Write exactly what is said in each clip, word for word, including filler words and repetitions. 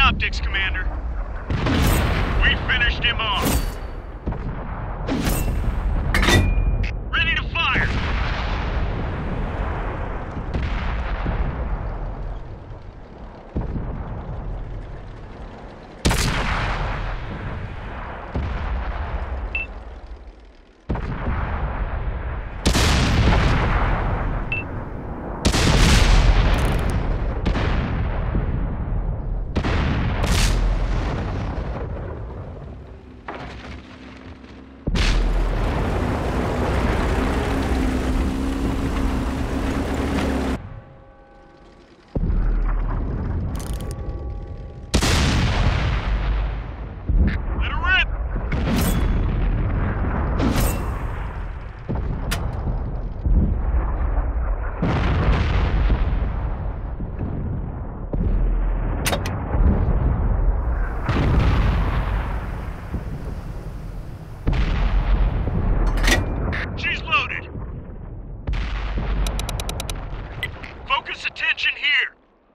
optics, Commander. We finished him off. Ready to fire! Focus attention here.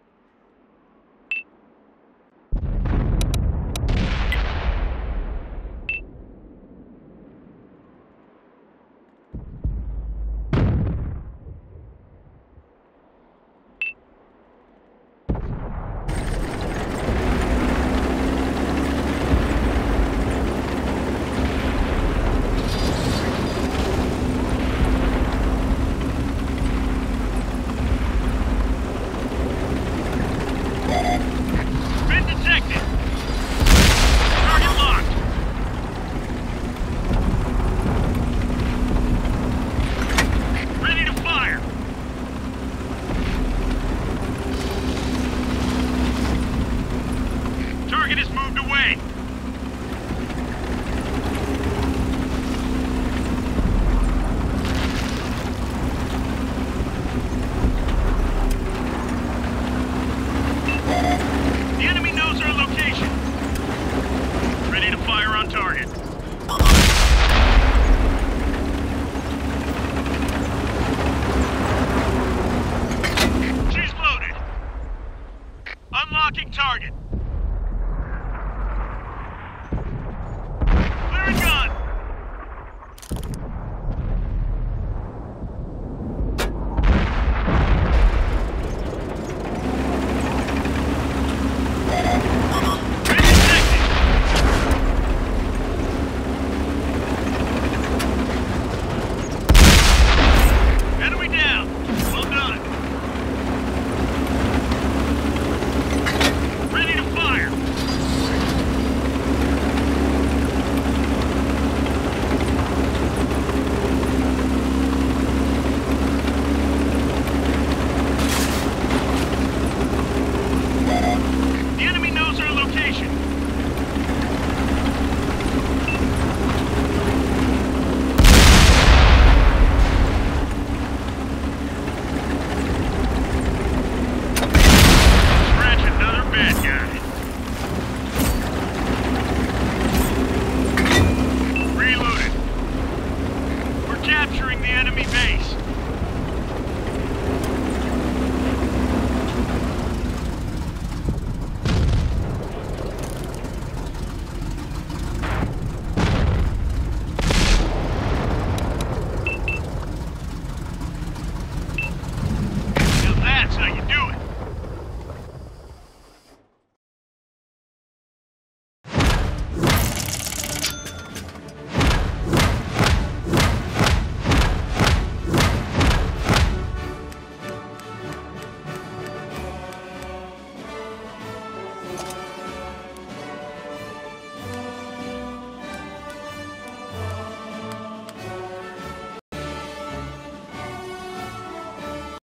Been detected. Target locked. Ready to fire. Target is moved away. The enemy knows our location. Ready to fire on target. She's loaded. Unlocking target. Clearing gun. The enemy knows our location. Scratch another bad guy. Reloaded. We're capturing the enemy base.